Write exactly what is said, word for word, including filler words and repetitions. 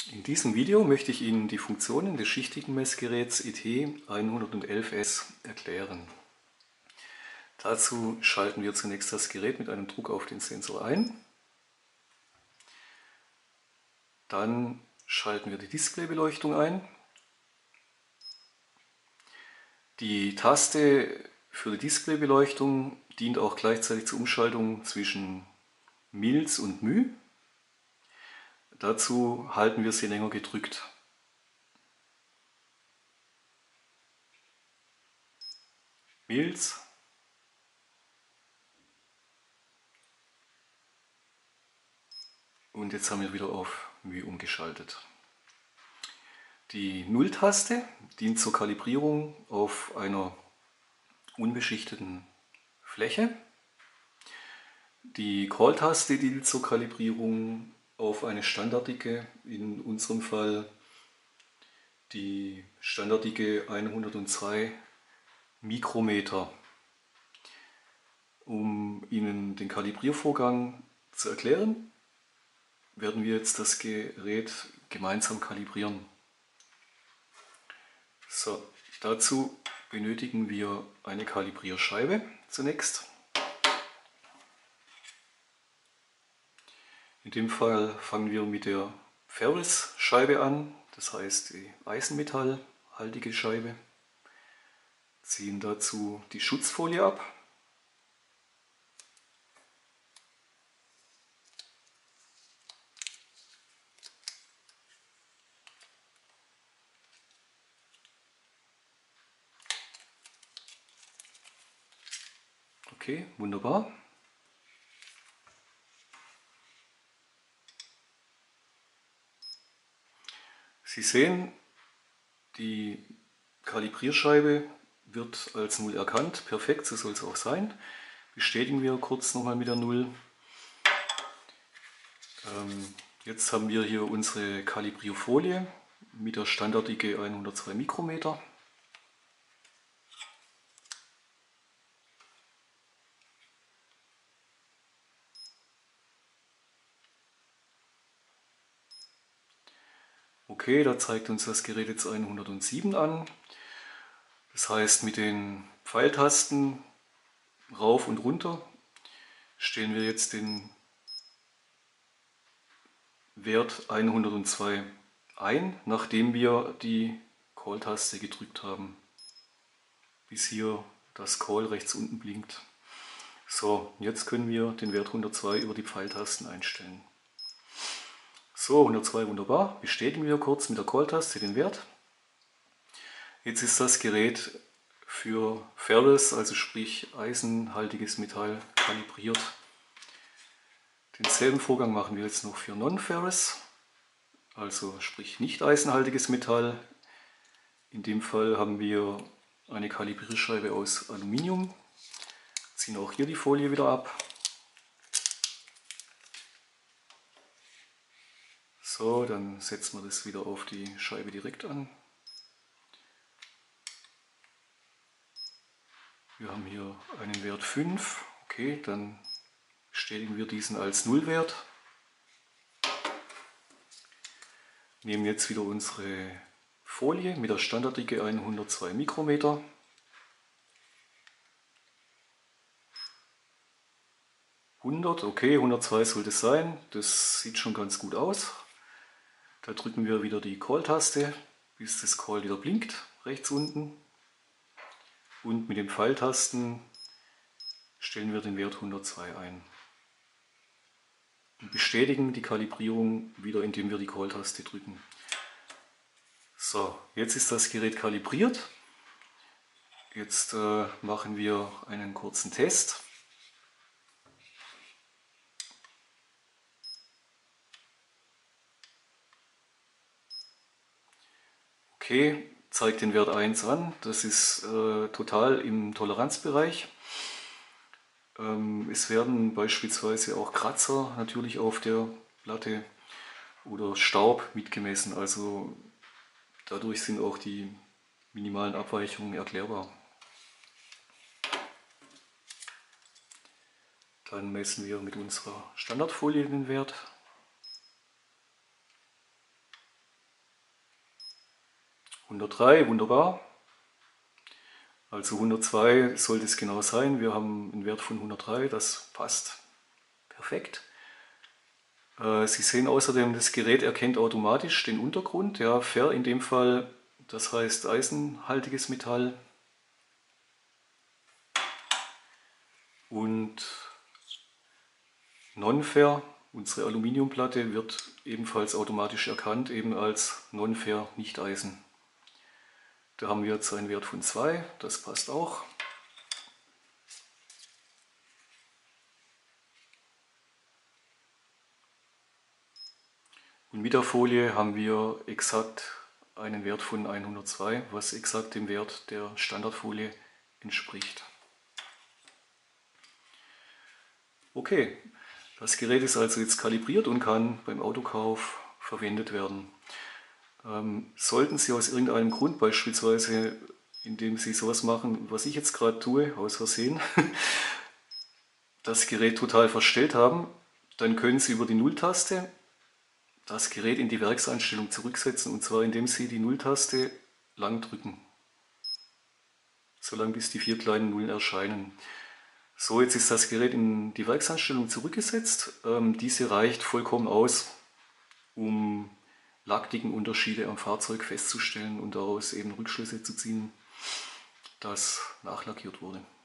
In diesem Video möchte ich Ihnen die Funktionen des schichtigen Messgeräts I T hundertelf S erklären. Dazu schalten wir zunächst das Gerät mit einem Druck auf den Sensor ein. Dann schalten wir die Displaybeleuchtung ein. Die Taste für die Displaybeleuchtung dient auch gleichzeitig zur Umschaltung zwischen Mils und μ. Dazu halten wir sie länger gedrückt. Mils. Und jetzt haben wir wieder auf μ umgeschaltet. Die Null-Taste dient zur Kalibrierung auf einer unbeschichteten Fläche. Die Call-Taste dient zur Kalibrierung auf eine Standarddicke, in unserem Fall die Standarddicke hundertzwei Mikrometer. Um Ihnen den Kalibriervorgang zu erklären, werden wir jetzt das Gerät gemeinsam kalibrieren. So, dazu benötigen wir eine Kalibrierscheibe zunächst. In dem Fall fangen wir mit der Ferris-Scheibe an, das heißt die eisenmetallhaltige Scheibe. Ziehen dazu die Schutzfolie ab. Okay, wunderbar. Sie sehen, die Kalibrierscheibe wird als Null erkannt. Perfekt, so soll es auch sein. Bestätigen wir kurz nochmal mit der Null. Ähm, jetzt haben wir hier unsere Kalibrierfolie mit der Standarddicke hundertzwei Mikrometer. Okay, da zeigt uns das Gerät jetzt hundertsieben an. Das heißt, mit den Pfeiltasten rauf und runter stellen wir jetzt den Wert hundertzwei ein, nachdem wir die Call-Taste gedrückt haben, bis hier das Call rechts unten blinkt. So, jetzt können wir den Wert hundertzwei über die Pfeiltasten einstellen. So, hundertzwei, wunderbar. Bestätigen wir kurz mit der Call-Taste den Wert. Jetzt ist das Gerät für Ferrous, also sprich eisenhaltiges Metall, kalibriert. Denselben Vorgang machen wir jetzt noch für Non-Ferrous, also sprich nicht eisenhaltiges Metall. In dem Fall haben wir eine Kalibrierscheibe aus Aluminium. Ziehen auch hier die Folie wieder ab. So, dann setzen wir das wieder auf die Scheibe direkt an. Wir haben hier einen Wert fünf. Okay, dann bestätigen wir diesen als Nullwert. Nehmen jetzt wieder unsere Folie mit der Standarddicke hundertzwei Mikrometer. hundert, okay, hundertzwei sollte es sein. Das sieht schon ganz gut aus. Da drücken wir wieder die Call-Taste, bis das Call wieder blinkt, rechts unten. Und mit den Pfeiltasten stellen wir den Wert hundertzwei ein. Und bestätigen die Kalibrierung wieder, indem wir die Call-Taste drücken. So, jetzt ist das Gerät kalibriert. Jetzt äh, machen wir einen kurzen Test. Okay, zeigt den Wert eins an. Das ist äh, total im Toleranzbereich. Ähm, es werden beispielsweise auch Kratzer natürlich auf der Platte oder Staub mitgemessen. Also dadurch sind auch die minimalen Abweichungen erklärbar. Dann messen wir mit unserer Standardfolie den Wert. hundertdrei, wunderbar. Also hundertzwei sollte es genau sein. Wir haben einen Wert von hundertdrei, das passt perfekt. Sie sehen außerdem, das Gerät erkennt automatisch den Untergrund, ja, Fer in dem Fall, das heißt eisenhaltiges Metall. Und Non-Fer, unsere Aluminiumplatte, wird ebenfalls automatisch erkannt, eben als Non-Fer, nicht Eisen. Da haben wir jetzt einen Wert von zwei, das passt auch. Und mit der Folie haben wir exakt einen Wert von hundertzwei, was exakt dem Wert der Standardfolie entspricht. Okay, das Gerät ist also jetzt kalibriert und kann beim Autokauf verwendet werden. Ähm, sollten Sie aus irgendeinem Grund, beispielsweise indem Sie sowas machen, was ich jetzt gerade tue, aus Versehen, das Gerät total verstellt haben, dann können Sie über die Nulltaste das Gerät in die Werkseinstellung zurücksetzen, und zwar indem Sie die Nulltaste lang drücken, solange bis die vier kleinen Nullen erscheinen. So, jetzt ist das Gerät in die Werkseinstellung zurückgesetzt. Ähm, diese reicht vollkommen aus, um Lackdickenunterschiede am Fahrzeug festzustellen und daraus eben Rückschlüsse zu ziehen, dass nachlackiert wurde.